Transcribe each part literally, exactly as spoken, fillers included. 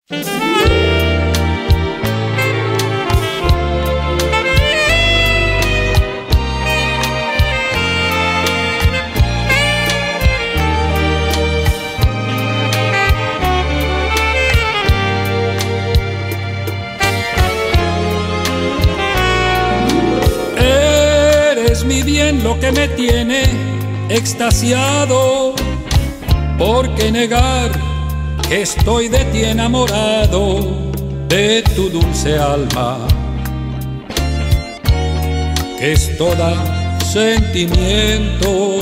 Eres mi bien, lo que me tiene extasiado. ¿Por qué negar que estoy de ti enamorado, de tu dulce alma, que es toda sentimiento?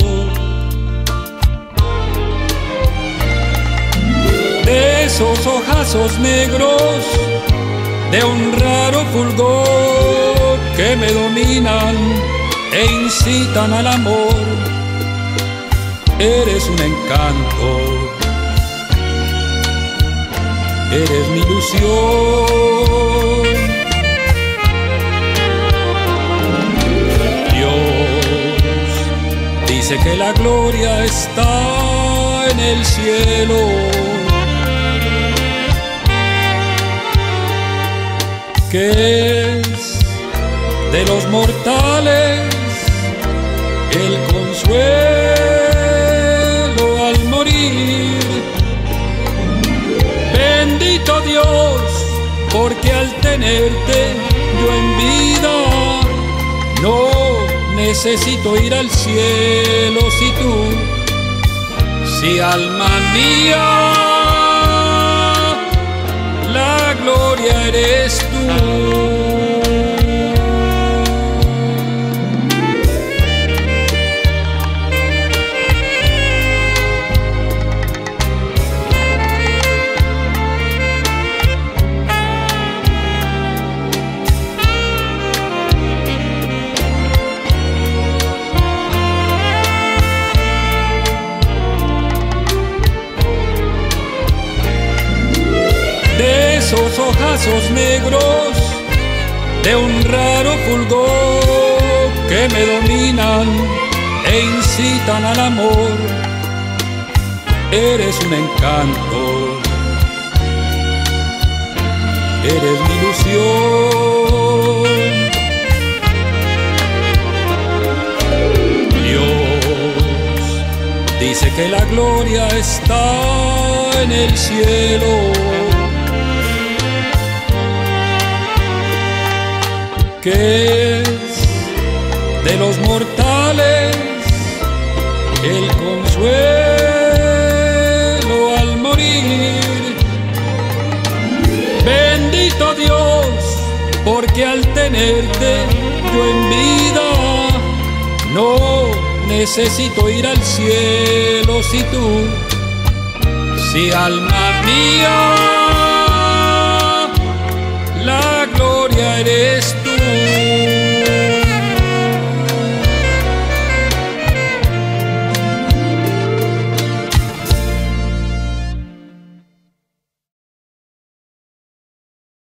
De esos ojazos negros, de un raro fulgor que me dominan e incitan al amor, eres un encanto, eres mi ilusión. Dios dice que la gloria está en el cielo, que es de los mortales el consuelo al morir. Bendito Dios, porque al tenerte yo en vida no necesito ir al cielo. Si tú, si alma mía, la gloria eres tú. Esos ojazos negros, de un raro fulgor que me dominan e incitan al amor, eres un encanto, eres mi ilusión. Dios dice que la gloria está en el cielo, que es de los mortales el consuelo al morir. Bendito Dios, porque al tenerte yo en vida no necesito ir al cielo. Si tú, si alma mía,